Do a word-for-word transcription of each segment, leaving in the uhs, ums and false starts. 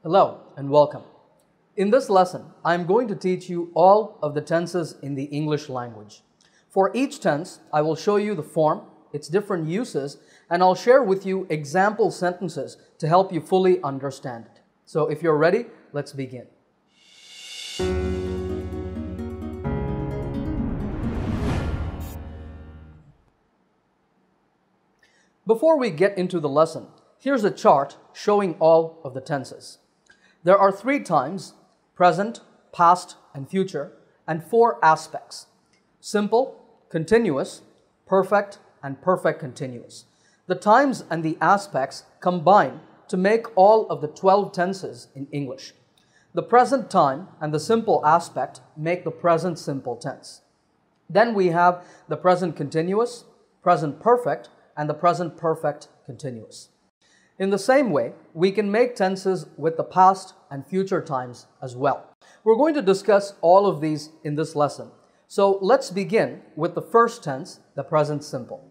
Hello and welcome. In this lesson, I am going to teach you all of the tenses in the English language. For each tense, I will show you the form, its different uses, and I'll share with you example sentences to help you fully understand it. So if you're ready, let's begin. Before we get into the lesson, here's a chart showing all of the tenses. There are three times: present, past, and future, and four aspects: simple, continuous, perfect, and perfect continuous. The times and the aspects combine to make all of the twelve tenses in English. The present time and the simple aspect make the present simple tense. Then we have the present continuous, present perfect, and the present perfect continuous. In the same way, we can make tenses with the past and future times as well. We're going to discuss all of these in this lesson. So let's begin with the first tense, the present simple.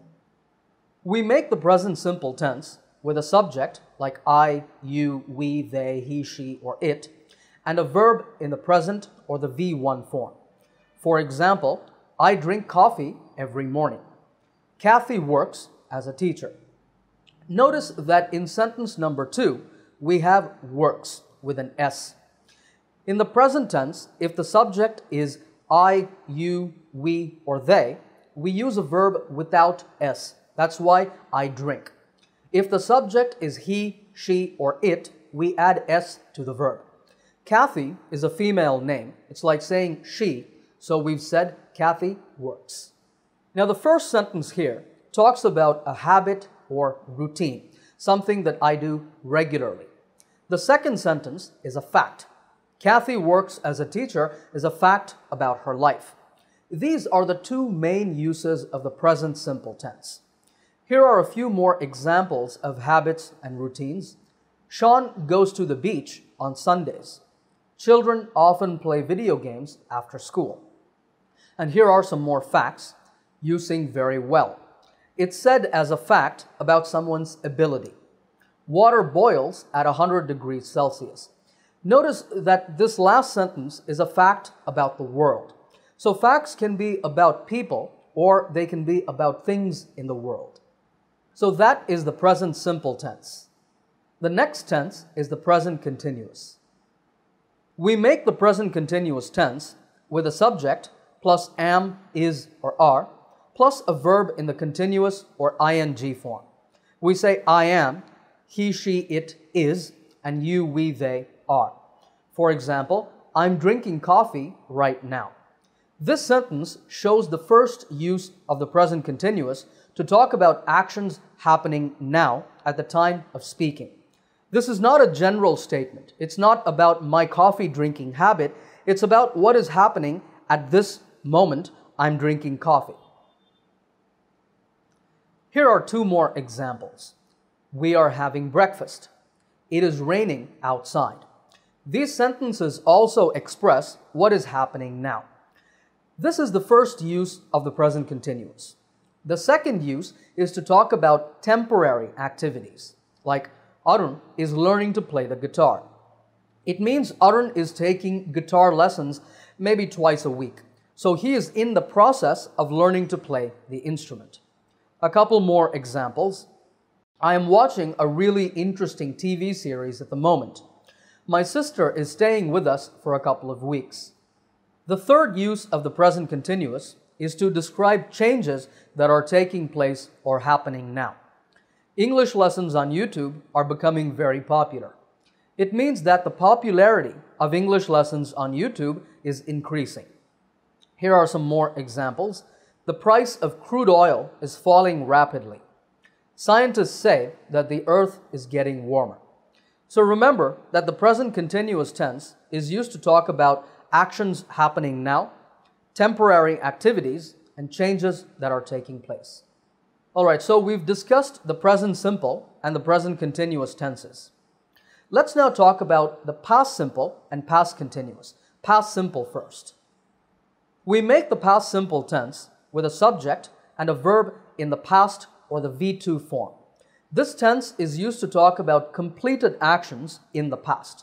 We make the present simple tense with a subject like I, you, we, they, he, she, or it, and a verb in the present or the V one form. For example, I drink coffee every morning. Kathy works as a teacher. Notice that in sentence number two, we have works with an S. In the present tense, if the subject is I, you, we, or they, we use a verb without S. That's why I drink. If the subject is he, she, or it, we add S to the verb. Kathy is a female name. It's like saying she, so we've said Kathy works. Now the first sentence here talks about a habit or routine, something that I do regularly. The second sentence is a fact. Kathy works as a teacher is a fact about her life. These are the two main uses of the present simple tense. Here are a few more examples of habits and routines. Sean goes to the beach on Sundays. Children often play video games after school. And here are some more facts. You sing very well. It's said as a fact about someone's ability. Water boils at one hundred degrees Celsius. Notice that this last sentence is a fact about the world. So facts can be about people or they can be about things in the world. So that is the present simple tense. The next tense is the present continuous. We make the present continuous tense with a subject plus am, is, or are, plus a verb in the continuous or ing form. We say I am, he, she, it is, and you, we, they are. For example, I'm drinking coffee right now. This sentence shows the first use of the present continuous to talk about actions happening now at the time of speaking. This is not a general statement. It's not about my coffee drinking habit. It's about what is happening at this moment I'm drinking coffee. Here are two more examples. We are having breakfast. It is raining outside. These sentences also express what is happening now. This is the first use of the present continuous. The second use is to talk about temporary activities, like Arun is learning to play the guitar. It means Arun is taking guitar lessons maybe twice a week. So he is in the process of learning to play the instrument. A couple more examples. I am watching a really interesting T V series at the moment. My sister is staying with us for a couple of weeks. The third use of the present continuous is to describe changes that are taking place or happening now. English lessons on YouTube are becoming very popular. It means that the popularity of English lessons on YouTube is increasing. Here are some more examples. The price of crude oil is falling rapidly. Scientists say that the earth is getting warmer. So remember that the present continuous tense is used to talk about actions happening now, temporary activities, and changes that are taking place. All right, so we've discussed the present simple and the present continuous tenses. Let's now talk about the past simple and past continuous. Past simple first. We make the past simple tense with a subject and a verb in the past or the V two form. This tense is used to talk about completed actions in the past.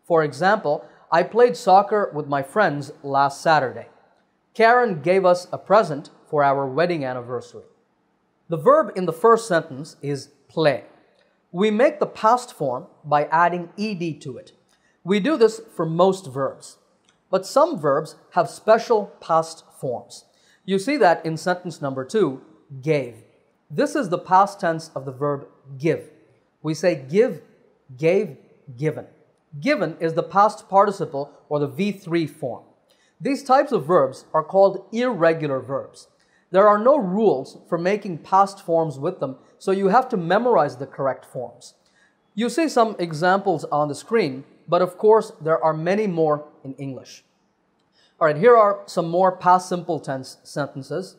For example, I played soccer with my friends last Saturday. Karen gave us a present for our wedding anniversary. The verb in the first sentence is play. We make the past form by adding ed to it. We do this for most verbs, but some verbs have special past forms. You see that in sentence number two, gave. This is the past tense of the verb give. We say give, gave, given. Given is the past participle or the V three form. These types of verbs are called irregular verbs. There are no rules for making past forms with them, so you have to memorize the correct forms. You see some examples on the screen, but of course there are many more in English. All right, here are some more past simple tense sentences.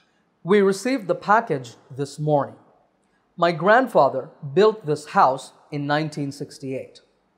We received the package this morning. My grandfather built this house in nineteen sixty-eight.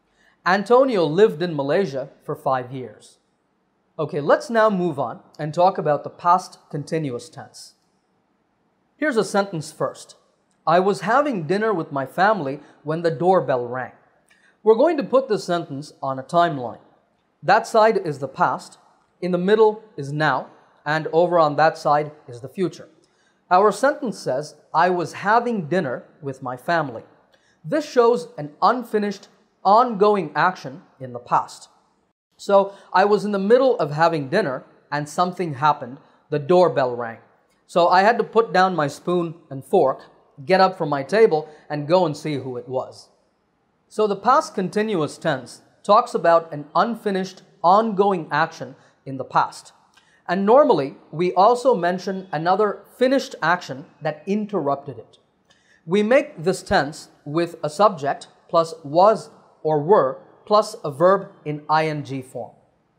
Antonio lived in Malaysia for five years. Okay, let's now move on and talk about the past continuous tense. Here's a sentence first. I was having dinner with my family when the doorbell rang. We're going to put this sentence on a timeline. That side is the past, in the middle is now, and over on that side is the future. Our sentence says, I was having dinner with my family. This shows an unfinished, ongoing action in the past. So, I was in the middle of having dinner and something happened. The doorbell rang. So, I had to put down my spoon and fork, get up from my table, and go and see who it was. So, the past continuous tense talks about an unfinished, ongoing action in the past. And normally, we also mention another finished action that interrupted it. We make this tense with a subject plus was or were plus a verb in ing form.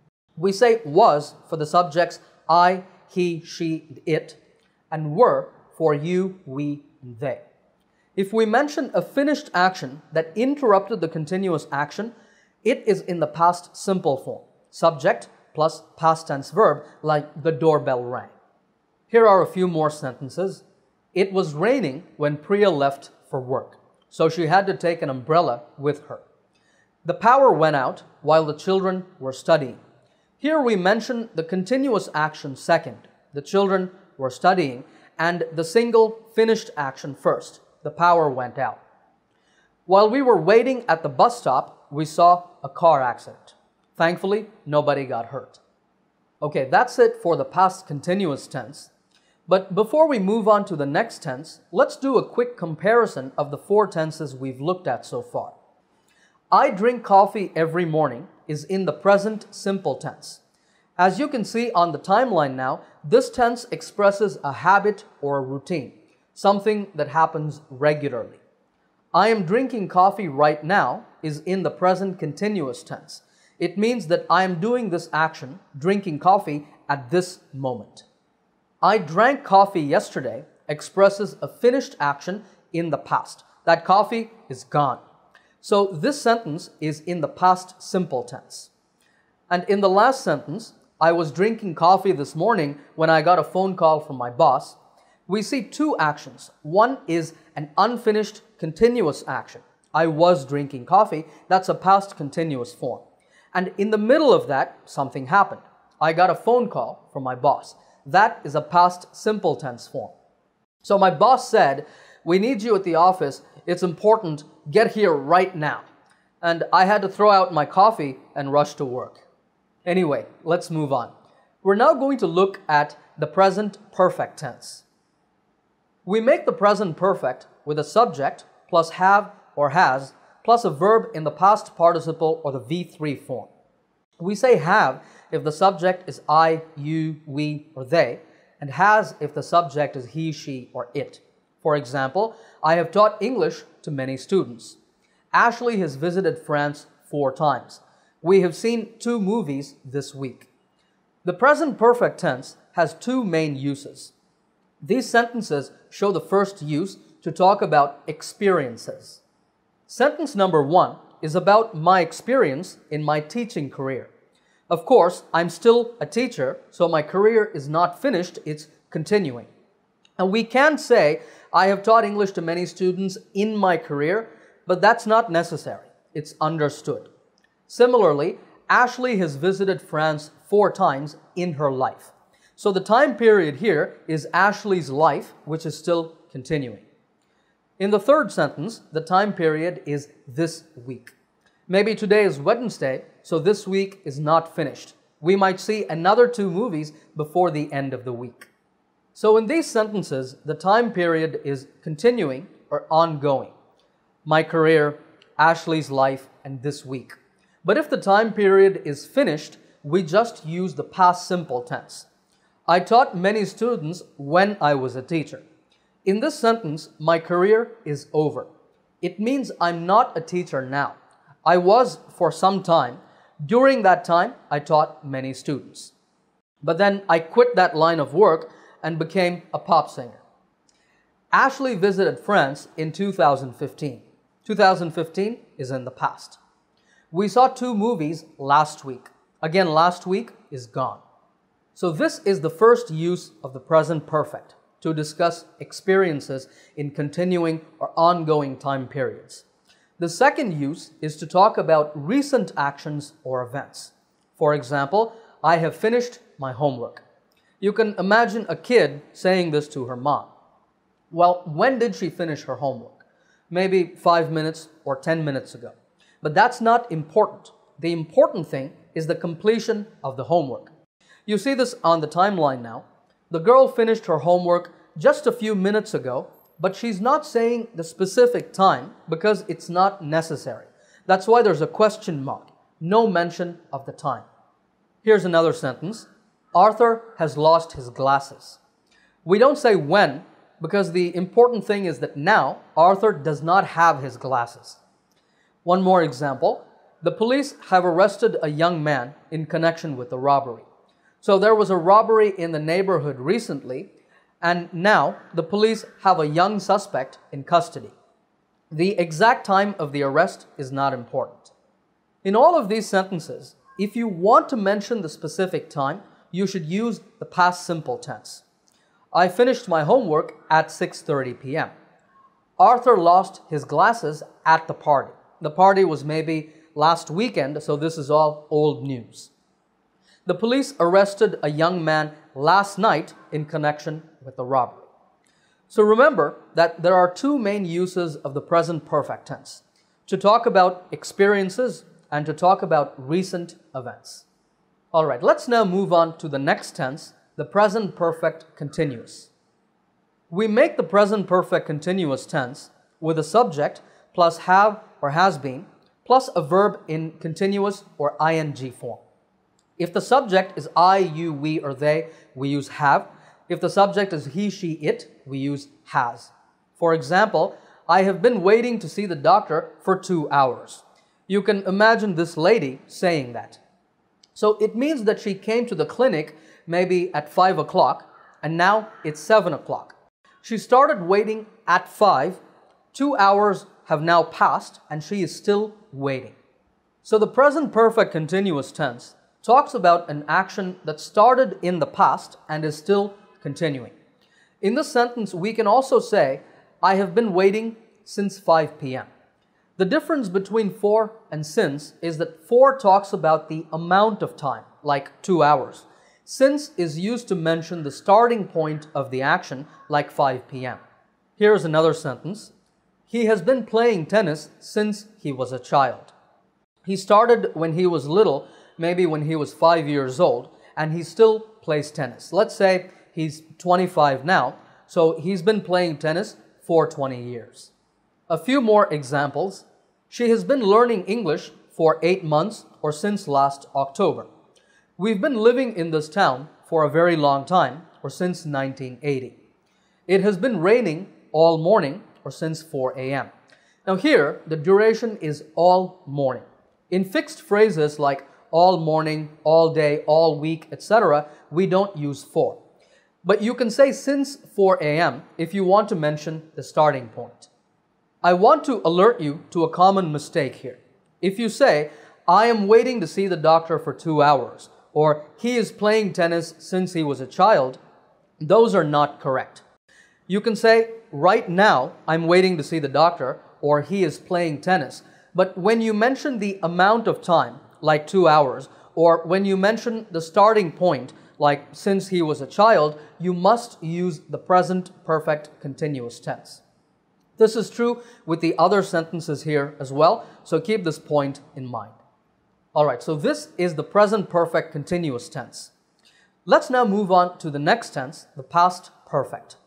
We say was for the subjects I, he, she, it, and were for you, we, and they. If we mention a finished action that interrupted the continuous action, it is in the past simple form, subject plus past tense verb, like the doorbell rang. Here are a few more sentences. It was raining when Priya left for work, so she had to take an umbrella with her. The power went out while the children were studying. Here we mention the continuous action second. The children were studying, and the single finished action first. The power went out. While we were waiting at the bus stop, we saw a car accident. Thankfully, nobody got hurt. Okay, that's it for the past continuous tense. But before we move on to the next tense, let's do a quick comparison of the four tenses we've looked at so far. I drink coffee every morning is in the present simple tense. As you can see on the timeline now, this tense expresses a habit or a routine, something that happens regularly. I am drinking coffee right now is in the present continuous tense. It means that I am doing this action, drinking coffee, at this moment. I drank coffee yesterday expresses a finished action in the past. That coffee is gone. So this sentence is in the past simple tense. And in the last sentence, I was drinking coffee this morning when I got a phone call from my boss. We see two actions. One is an unfinished continuous action. I was drinking coffee. That's a past continuous form. And in the middle of that, something happened. I got a phone call from my boss. That is a past simple tense form. So my boss said, we need you at the office. It's important. Get here right now. And I had to throw out my coffee and rush to work. Anyway, let's move on. We're now going to look at the present perfect tense. We make the present perfect with a subject plus have or has plus a verb in the past participle or the V three form. We say have if the subject is I, you, we, or they, and has if the subject is he, she, or it. For example, I have taught English to many students. Ashley has visited France four times. We have seen two movies this week. The present perfect tense has two main uses. These sentences show the first use to talk about experiences. Sentence number one is about my experience in my teaching career. Of course, I'm still a teacher, so my career is not finished, it's continuing. And we can say, I have taught English to many students in my career, but that's not necessary. It's understood. Similarly, Ashley has visited France four times in her life. So the time period here is Ashley's life, which is still continuing. In the third sentence, the time period is this week. Maybe today is Wednesday, so this week is not finished. We might see another two movies before the end of the week. So in these sentences, the time period is continuing or ongoing. My career, Ashley's life, and this week. But if the time period is finished, we just use the past simple tense. I taught many students when I was a teacher. In this sentence, my career is over. It means I'm not a teacher now. I was for some time. During that time, I taught many students. But then I quit that line of work and became a pop singer. Ashley visited France in two thousand fifteen. two thousand fifteen is in the past. We saw two movies last week. Again, last week is gone. So this is the first use of the present perfect to discuss experiences in continuing or ongoing time periods. The second use is to talk about recent actions or events. For example, I have finished my homework. You can imagine a kid saying this to her mom. Well, when did she finish her homework? Maybe five minutes or ten minutes ago. But that's not important. The important thing is the completion of the homework. You see this on the timeline now. The girl finished her homework just a few minutes ago, but she's not saying the specific time because it's not necessary. That's why there's a question mark. No mention of the time. Here's another sentence. Arthur has lost his glasses. We don't say when because the important thing is that now Arthur does not have his glasses. One more example. The police have arrested a young man in connection with the robbery. So there was a robbery in the neighborhood recently, and now the police have a young suspect in custody. The exact time of the arrest is not important. In all of these sentences, if you want to mention the specific time, you should use the past simple tense. I finished my homework at six thirty p m Arthur lost his glasses at the party. The party was maybe last weekend, so this is all old news. The police arrested a young man last night in connection with the robbery. So remember that there are two main uses of the present perfect tense: to talk about experiences and to talk about recent events. All right, let's now move on to the next tense, the present perfect continuous. We make the present perfect continuous tense with a subject plus have or has been plus a verb in continuous or ing form. If the subject is I, you, we, or they, we use have. If the subject is he, she, it, we use has. For example, I have been waiting to see the doctor for two hours. You can imagine this lady saying that. So it means that she came to the clinic maybe at five o'clock, and now it's seven o'clock. She started waiting at five. Two hours have now passed, and she is still waiting. So the present perfect continuous tense talks about an action that started in the past and is still continuing. In this sentence, we can also say, I have been waiting since five p m The difference between for and since is that for talks about the amount of time, like two hours. Since is used to mention the starting point of the action, like five p m Here's another sentence. He has been playing tennis since he was a child. He started when he was little, maybe when he was five years old, and he still plays tennis. Let's say he's twenty-five now, so he's been playing tennis for twenty years. A few more examples. She has been learning English for eight months or since last October. We've been living in this town for a very long time or since nineteen eighty. It has been raining all morning or since four a m Now here, the duration is all morning. In fixed phrases like all morning, all day, all week, et cetera, we don't use for. But you can say since four a m if you want to mention the starting point. I want to alert you to a common mistake here. If you say, I am waiting to see the doctor for two hours, or he is playing tennis since he was a child, those are not correct. You can say, right now, I'm waiting to see the doctor, or he is playing tennis. but when you mention the amount of time, like two hours, or when you mention the starting point, like since he was a child, you must use the present perfect continuous tense. This is true with the other sentences here as well, so keep this point in mind. Alright, so this is the present perfect continuous tense. Let's now move on to the next tense, the past perfect.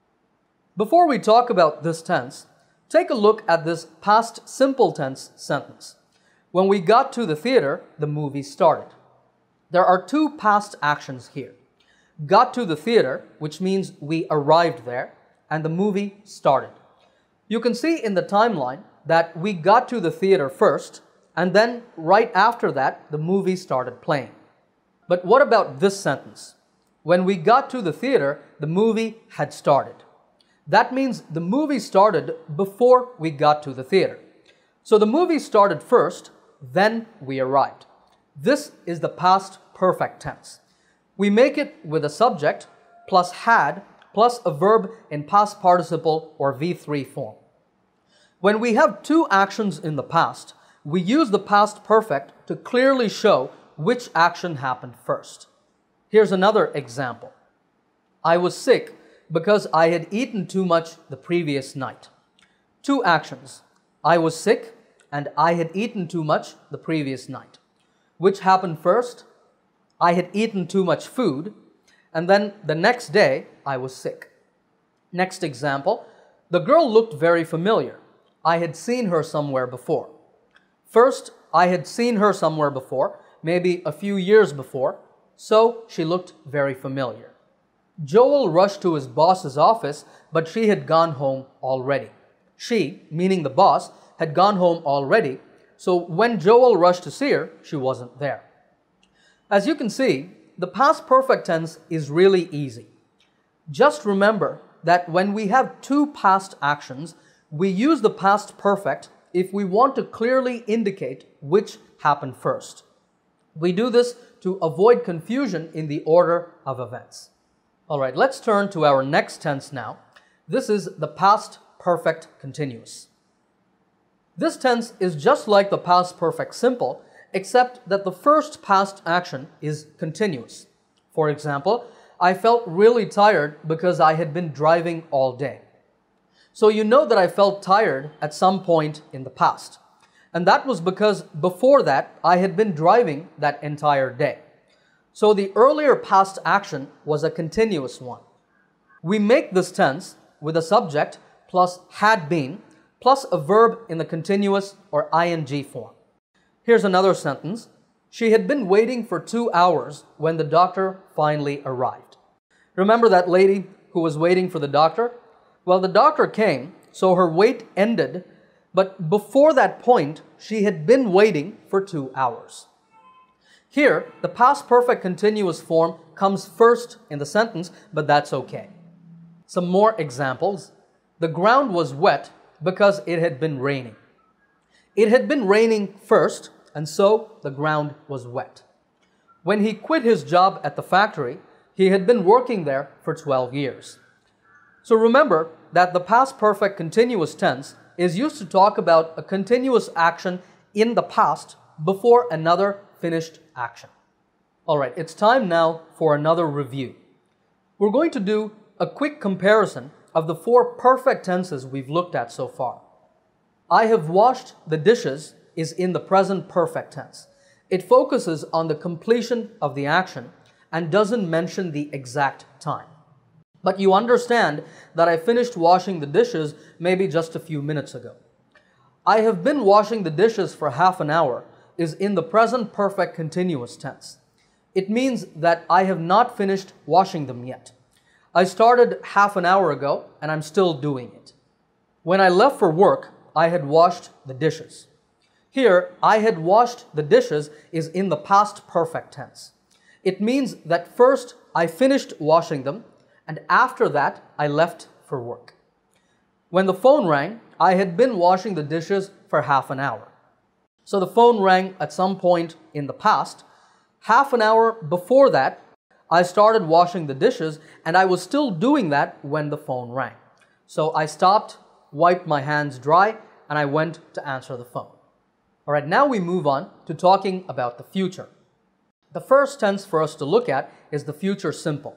Before we talk about this tense, take a look at this past simple tense sentence. When we got to the theater, the movie started. There are two past actions here. Got to the theater, which means we arrived there, and the movie started. You can see in the timeline that we got to the theater first, and then right after that, the movie started playing. But what about this sentence? When we got to the theater, the movie had started. That means the movie started before we got to the theater. So the movie started first, then we arrived. This is the past perfect tense. We make it with a subject plus had plus a verb in past participle or V three form. When we have two actions in the past, we use the past perfect to clearly show which action happened first. Here's another example. I was sick because I had eaten too much the previous night. Two actions. I was sick and I had eaten too much the previous night. Which happened first? I had eaten too much food, and then the next day I was sick. Next example, the girl looked very familiar. I had seen her somewhere before. First, I had seen her somewhere before, maybe a few years before, so she looked very familiar. Joel rushed to his boss's office, but she had gone home already. She, meaning the boss, had gone home already, so when Joel rushed to see her, she wasn't there. As you can see, the past perfect tense is really easy. Just remember that when we have two past actions, we use the past perfect if we want to clearly indicate which happened first. We do this to avoid confusion in the order of events. Alright, let's turn to our next tense now. This is the past perfect continuous. This tense is just like the past perfect simple, except that the first past action is continuous. For example, I felt really tired because I had been driving all day. So you know that I felt tired at some point in the past. And that was because before that, I had been driving that entire day. So the earlier past action was a continuous one. We make this tense with a subject plus had been plus a verb in the continuous or ing form. Here's another sentence. She had been waiting for two hours when the doctor finally arrived. Remember that lady who was waiting for the doctor? Well, the doctor came, so her wait ended, but before that point, she had been waiting for two hours. Here, the past perfect continuous form comes first in the sentence, but that's okay. Some more examples. The ground was wet because it had been raining. It had been raining first, and so the ground was wet. When he quit his job at the factory, he had been working there for twelve years. So remember that the past perfect continuous tense is used to talk about a continuous action in the past before another finished action. Alright, it's time now for another review. We're going to do a quick comparison of the four perfect tenses we've looked at so far. I have washed the dishes is in the present perfect tense. It focuses on the completion of the action and doesn't mention the exact time. But you understand that I finished washing the dishes maybe just a few minutes ago. I have been washing the dishes for half an hour is in the present perfect continuous tense. It means that I have not finished washing them yet. I started half an hour ago and I'm still doing it. When I left for work, I had washed the dishes. Here, I had washed the dishes is in the past perfect tense. It means that first I finished washing them and after that I left for work. When the phone rang, I had been washing the dishes for half an hour. So the phone rang at some point in the past. Half an hour before that, I started washing the dishes and I was still doing that when the phone rang. So I stopped, wiped my hands dry, and I went to answer the phone. All right, now we move on to talking about the future. The first tense for us to look at is the future simple.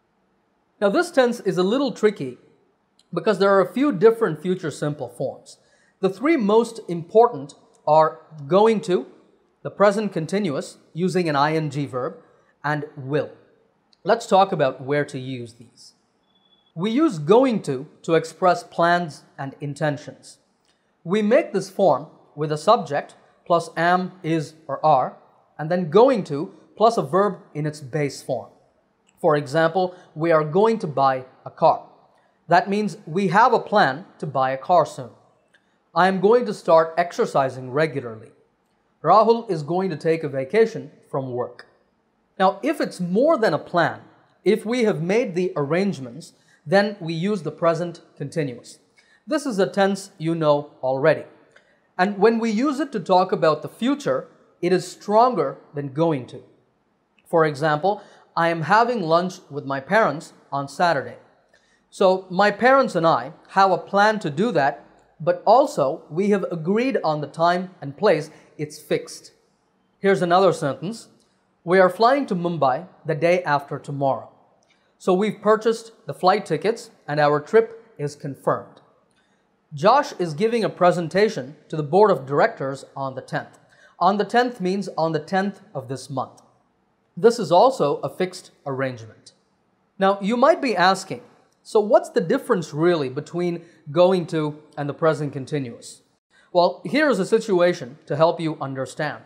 Now this tense is a little tricky because there are a few different future simple forms. The three most important are going to, the present continuous using an ing verb, and will. Let's talk about where to use these. We use going to to express plans and intentions. We make this form with a subject plus am, is, or are, and then going to plus a verb in its base form. For example, we are going to buy a car. That means we have a plan to buy a car soon. I am going to start exercising regularly. Rahul is going to take a vacation from work. Now, if it's more than a plan, if we have made the arrangements, then we use the present continuous. This is a tense you know already. And when we use it to talk about the future, it is stronger than going to. For example, I am having lunch with my parents on Saturday. So my parents and I have a plan to do that, but also we have agreed on the time and place. It's fixed. Here's another sentence. We are flying to Mumbai the day after tomorrow. So we've purchased the flight tickets and our trip is confirmed. Josh is giving a presentation to the board of directors on the tenth. On the tenth means on the tenth of this month. This is also a fixed arrangement. Now, you might be asking, so what's the difference really between going to and the present continuous? Well, here's a situation to help you understand.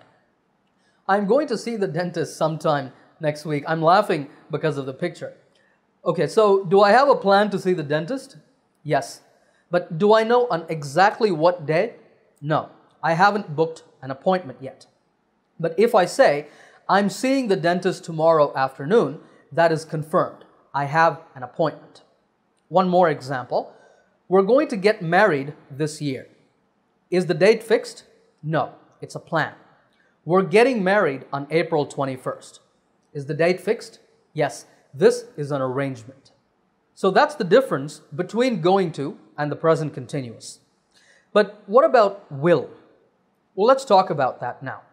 I'm going to see the dentist sometime next week. I'm laughing because of the picture. Okay, so do I have a plan to see the dentist? Yes. But do I know on exactly what day? No, I haven't booked an appointment yet. But if I say, I'm seeing the dentist tomorrow afternoon, that is confirmed. I have an appointment. One more example. We're going to get married this year. Is the date fixed? No, it's a plan. We're getting married on April twenty-first. Is the date fixed? Yes, this is an arrangement. So that's the difference between going to and the present continuous. But what about will? Well, let's talk about that now.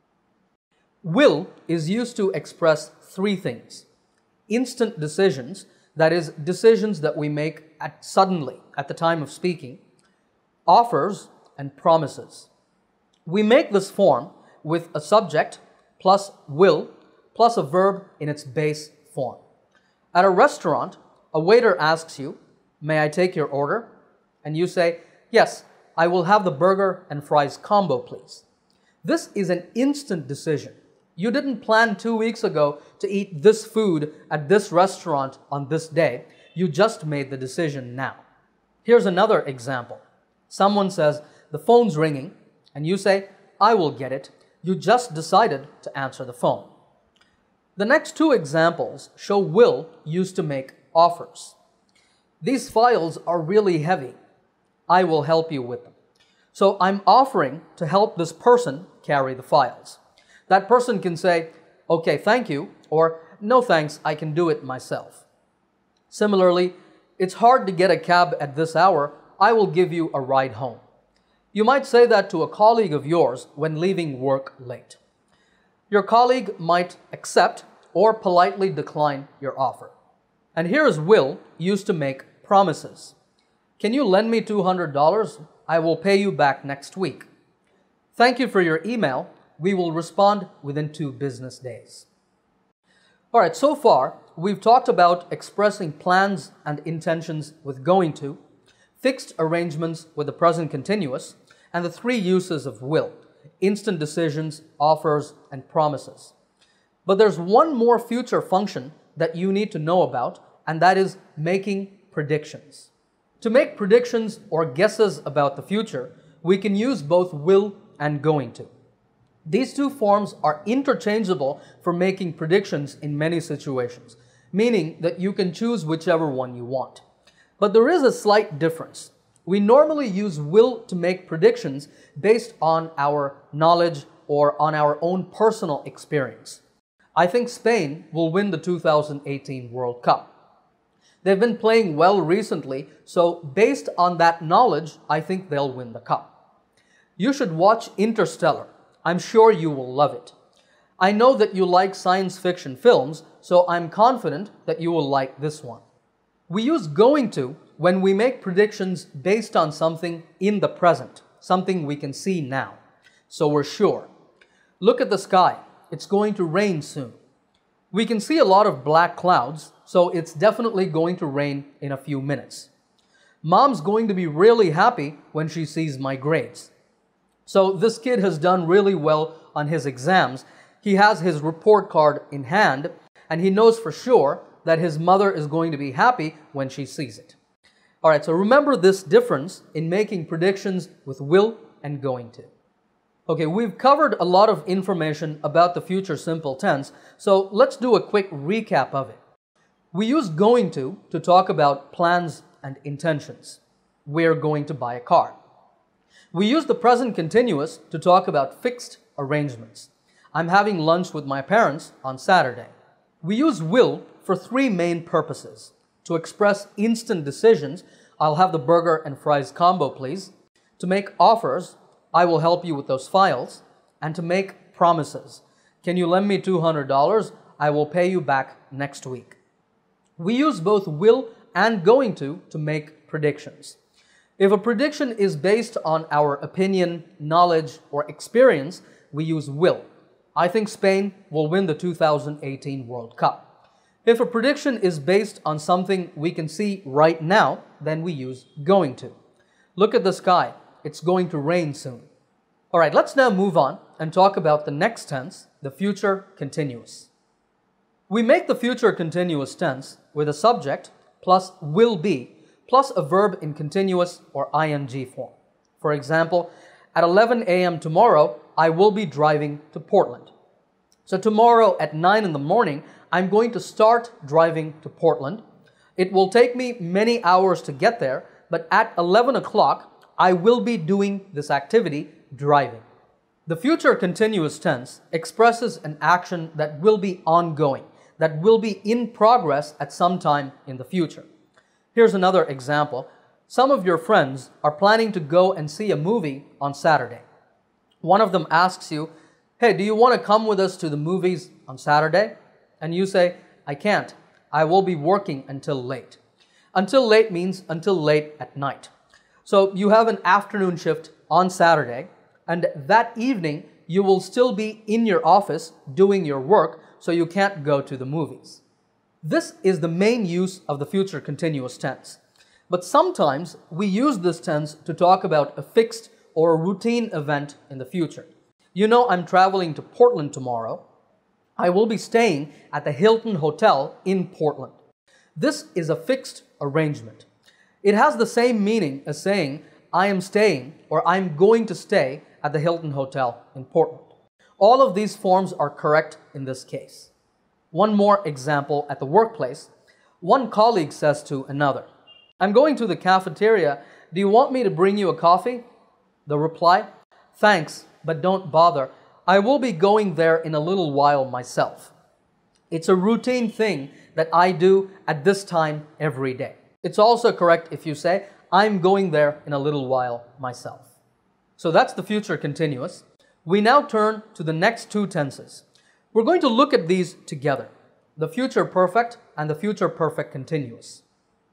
Will is used to express three things. Instant decisions, that is, decisions that we make at suddenly at the time of speaking, offers, and promises. We make this form with a subject plus will plus a verb in its base form. At a restaurant, a waiter asks you, may I take your order? And you say, yes, I will have the burger and fries combo, please. This is an instant decision. You didn't plan two weeks ago to eat this food at this restaurant on this day. You just made the decision now. Here's another example. Someone says, the phone's ringing, and you say, I will get it. You just decided to answer the phone. The next two examples show will used to make offers. These files are really heavy. I will help you with them. So I'm offering to help this person carry the files. That person can say, okay, thank you, or no thanks, I can do it myself. Similarly, it's hard to get a cab at this hour, I will give you a ride home. You might say that to a colleague of yours when leaving work late. Your colleague might accept or politely decline your offer. And here is will used to make promises. Can you lend me two hundred dollars? I will pay you back next week. Thank you for your email. We will respond within two business days. All right, so far, we've talked about expressing plans and intentions with going to, fixed arrangements with the present continuous, and the three uses of will: instant decisions, offers, and promises. But there's one more future function that you need to know about, and that is making predictions. To make predictions or guesses about the future, we can use both will and going to. These two forms are interchangeable for making predictions in many situations, meaning that you can choose whichever one you want. But there is a slight difference. We normally use will to make predictions based on our knowledge or on our own personal experience. I think Spain will win the two thousand eighteen World Cup. They've been playing well recently, so based on that knowledge, I think they'll win the cup. You should watch Interstellar. I'm sure you will love it. I know that you like science fiction films, so I'm confident that you will like this one. We use going to when we make predictions based on something in the present, something we can see now. So we're sure. Look at the sky. It's going to rain soon. We can see a lot of black clouds, so it's definitely going to rain in a few minutes. Mom's going to be really happy when she sees my grades. So this kid has done really well on his exams. He has his report card in hand, and he knows for sure that his mother is going to be happy when she sees it. All right, so remember this difference in making predictions with will and going to. Okay, we've covered a lot of information about the future simple tense, so let's do a quick recap of it. We use going to to talk about plans and intentions. We're going to buy a car. We use the present continuous to talk about fixed arrangements. I'm having lunch with my parents on Saturday. We use will for three main purposes. To express instant decisions, I'll have the burger and fries combo please. To make offers, I will help you with those files. And to make promises. Can you lend me two hundred dollars? I will pay you back next week. We use both will and going to to make predictions. If a prediction is based on our opinion, knowledge, or experience, we use will. I think Spain will win the two thousand eighteen World Cup. If a prediction is based on something we can see right now, then we use going to. Look at the sky. It's going to rain soon. All right, let's now move on and talk about the next tense, the future continuous. We make the future continuous tense with a subject plus will be plus a verb in continuous or ing form. For example, at eleven a m tomorrow, I will be driving to Portland. So tomorrow at nine in the morning, I'm going to start driving to Portland. It will take me many hours to get there, but at eleven o'clock, I will be doing this activity, driving. The future continuous tense expresses an action that will be ongoing, that will be in progress at some time in the future. Here's another example. Some of your friends are planning to go and see a movie on Saturday. One of them asks you, hey, do you want to come with us to the movies on Saturday? And you say, I can't. I will be working until late. Until late means until late at night. So you have an afternoon shift on Saturday, and that evening you will still be in your office doing your work, so you can't go to the movies. This is the main use of the future continuous tense. But sometimes we use this tense to talk about a fixed or a routine event in the future. You know, I'm traveling to Portland tomorrow. I will be staying at the Hilton Hotel in Portland. This is a fixed arrangement. It has the same meaning as saying, I am staying or I'm going to stay at the Hilton Hotel in Portland. All of these forms are correct in this case. One more example at the workplace. One colleague says to another, I'm going to the cafeteria. Do you want me to bring you a coffee? The reply, thanks, but don't bother. I will be going there in a little while myself. It's a routine thing that I do at this time every day. It's also correct if you say, I'm going there in a little while myself. So that's the future continuous. We now turn to the next two tenses. We're going to look at these together, the future perfect and the future perfect continuous.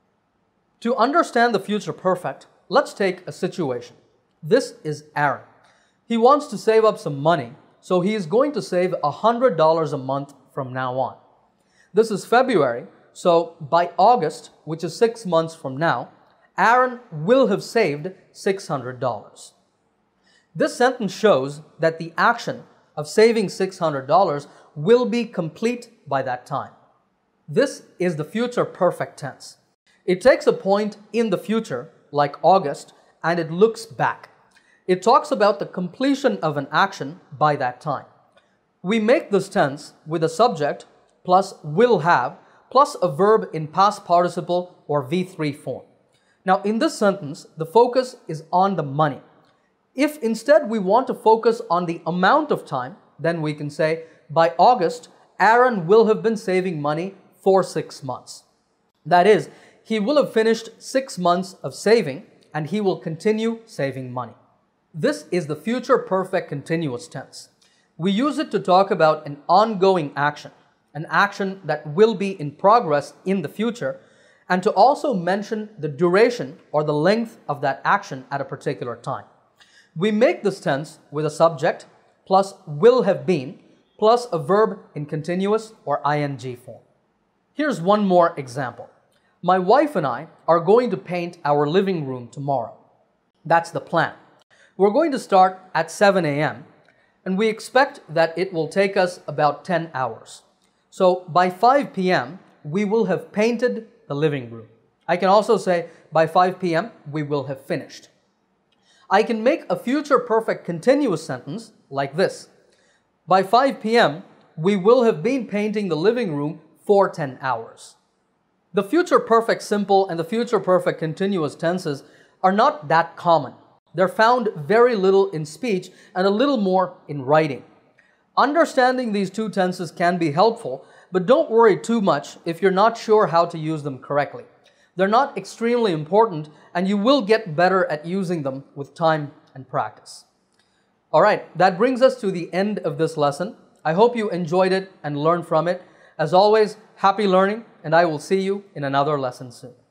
To understand the future perfect, let's take a situation. This is Aaron. He wants to save up some money, so he is going to save one hundred dollars a month from now on. This is February, so by August, which is six months from now, Aaron will have saved six hundred dollars. This sentence shows that the action of saving six hundred dollars will be complete by that time. This is the future perfect tense. It takes a point in the future, like August, and it looks back. It talks about the completion of an action by that time. We make this tense with a subject plus will have plus a verb in past participle or V three form. Now in this sentence, the focus is on the money. If instead we want to focus on the amount of time, then we can say, by August, Aaron will have been saving money for six months. That is, he will have finished six months of saving and he will continue saving money. This is the future perfect continuous tense. We use it to talk about an ongoing action, an action that will be in progress in the future, and to also mention the duration or the length of that action at a particular time. We make this tense with a subject plus will have been plus a verb in continuous or ing form. Here's one more example. My wife and I are going to paint our living room tomorrow. That's the plan. We're going to start at seven a m and we expect that it will take us about ten hours. So by five p m we will have painted the living room. I can also say by five p m we will have finished. I can make a future perfect continuous sentence like this. By five p m we will have been painting the living room for ten hours. The future perfect simple and the future perfect continuous tenses are not that common. They're found very little in speech and a little more in writing. Understanding these two tenses can be helpful, but don't worry too much if you're not sure how to use them correctly. They're not extremely important, and you will get better at using them with time and practice. All right, that brings us to the end of this lesson. I hope you enjoyed it and learned from it. As always, happy learning, and I will see you in another lesson soon.